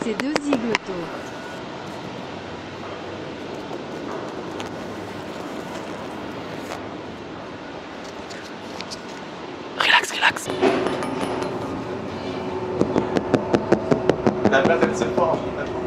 ces deux zigotos. Relax, relax. La place elle se forge.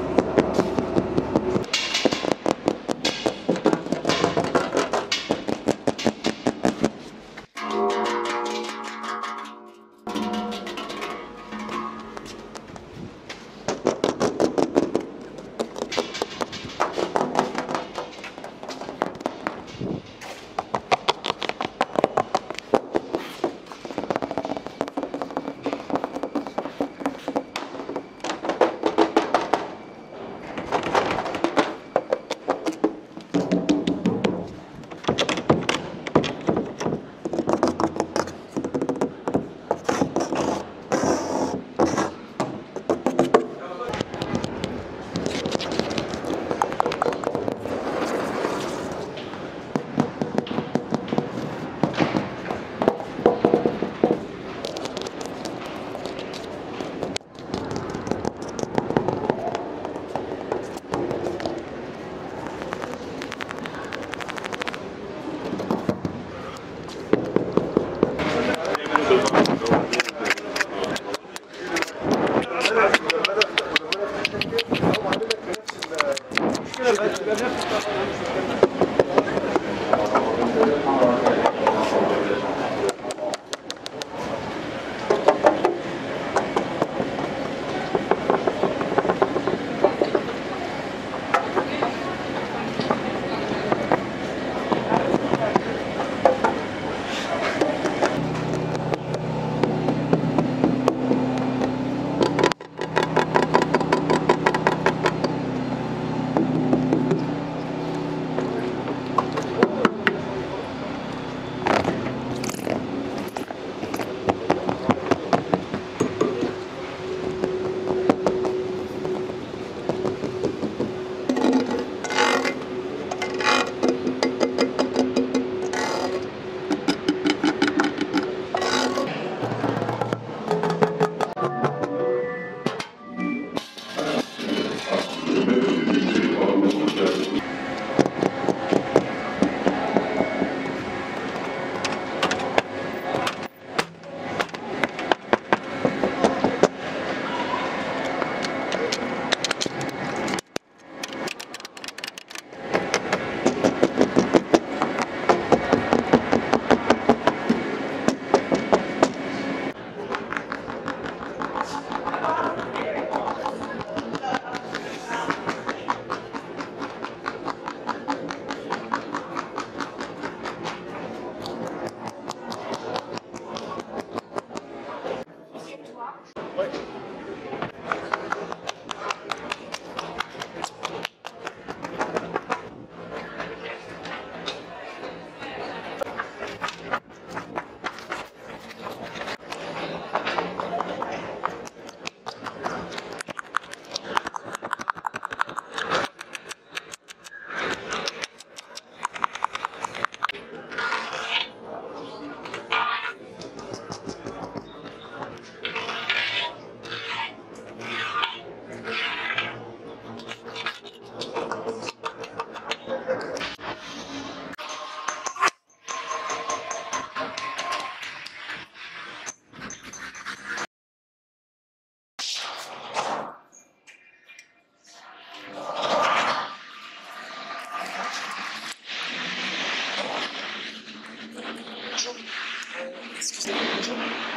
Excusez-moi, bonjour.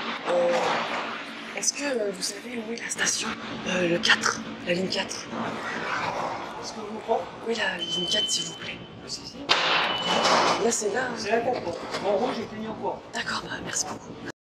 Est-ce que vous savez où est la station le 4, la ligne 4. Est-ce que vous comprenez? Oui, la ligne 4, s'il vous plaît. Si, si. Là, c'est là. C'est la 4. En rouge, j'ai tenu en courant. D'accord, bah, merci beaucoup.